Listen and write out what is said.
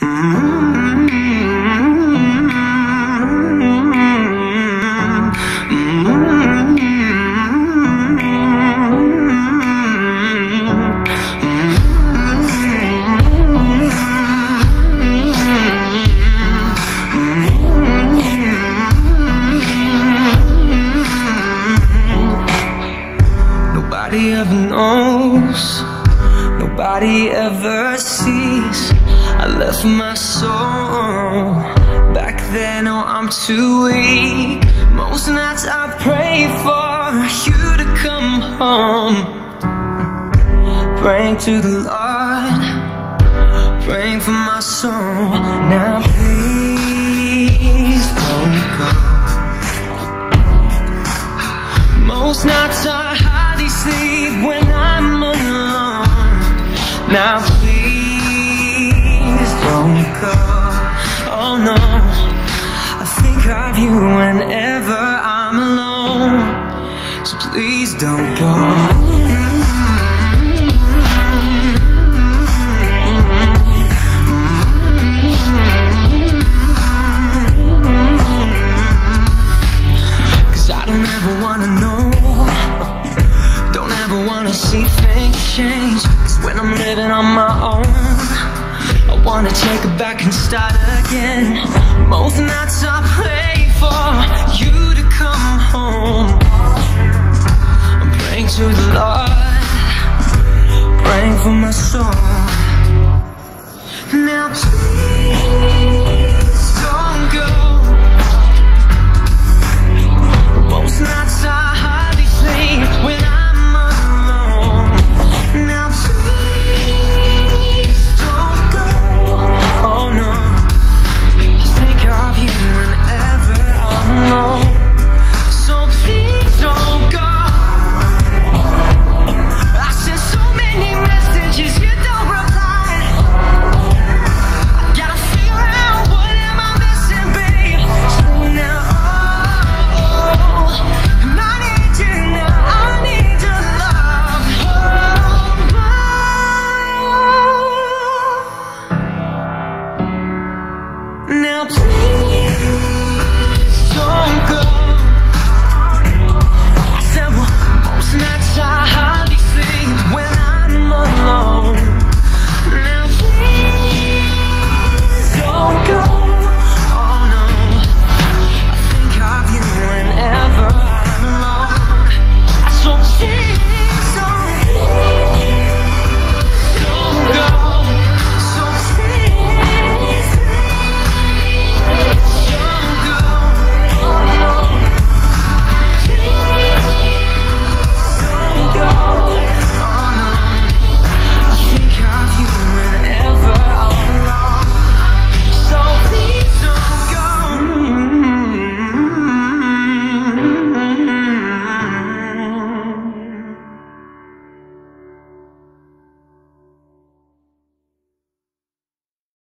Nobody ever knows, nobody ever sees. I left my soul back then, oh I'm too weak. Most nights I pray for you to come home, praying to the Lord, praying for my soul. Now please don't go. Most nights I hardly sleep when I'm alone. Now please don't go. Oh no, I think of you whenever I'm alone, so please don't go. Cause I don't ever wanna know, don't ever wanna see things change. Cause when I'm living on my own, I wanna take it back and start again. Most nights I pray for you to come home. I'm praying to the Lord, praying for my soul. Now please